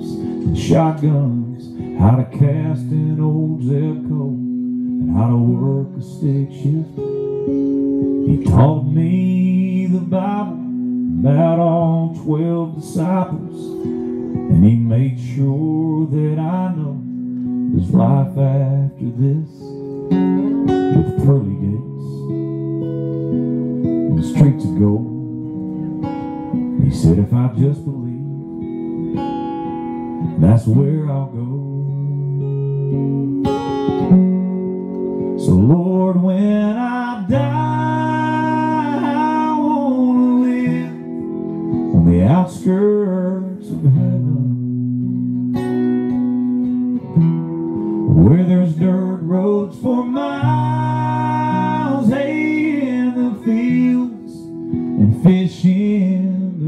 and shotguns, how to cast an old Zebco, and how to work a stick shift. He taught me the Bible, about all 12 disciples, and he made sure that I know there's life after this, with pearly gates and streets of gold. He said if I just believe, that's where I'll go. So Lord, when I die, I want to live on the outskirts of heaven, where there's dirt roads for miles, hay in the fields and fish in the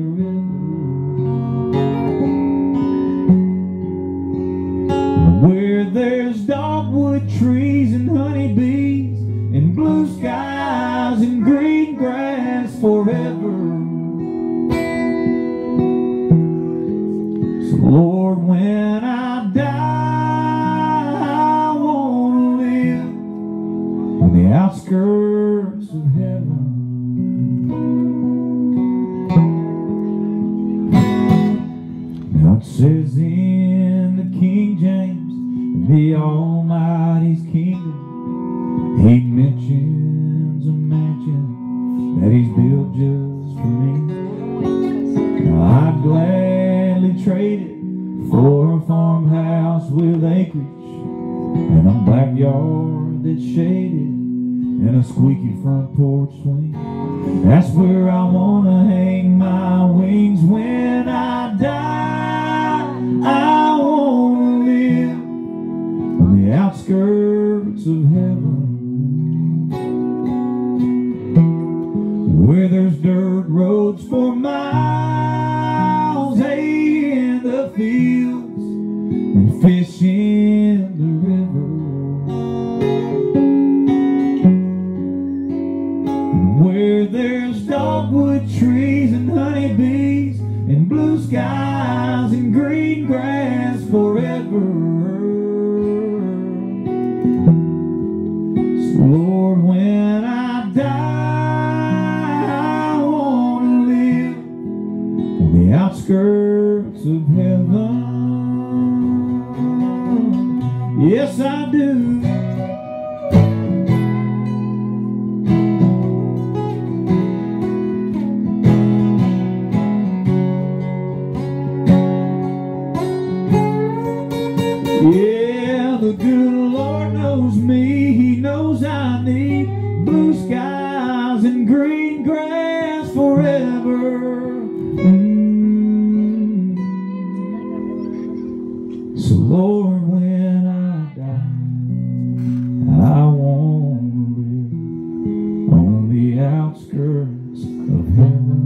river, where there's dogwood trees and honeybees and blue skies and green grass forever. So Lord, when I die, I want to live on the outskirts of heaven. Now it says in the King James, the Almighty's kingdom, he mentions a mansion that he's built just for me. Now I'd gladly trade it for a farmhouse with acreage and a backyard that's shaded and a squeaky front porch swing. That's where I want to hang my wings when I die. I want to live on the outskirts of heaven, where there's dirt roads for miles, hay in the fields and fish in the river, and where there's dogwood trees and honeybees and blue skies and green grass forever. So Lord, when I die, I want to live on the outskirts of heaven. Yes, I do. Yeah, the good Lord knows me. He knows I need blue skies and green grass forever. So Lord, when I die, I want to live on the outskirts of heaven.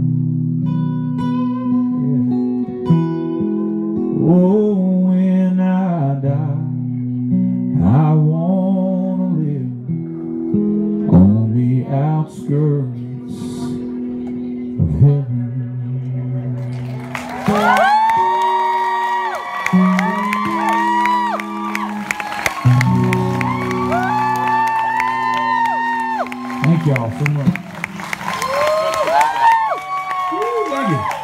Yeah. Oh, when I die, I want to live on the outskirts of heaven. Thank y'all so much. Thank you.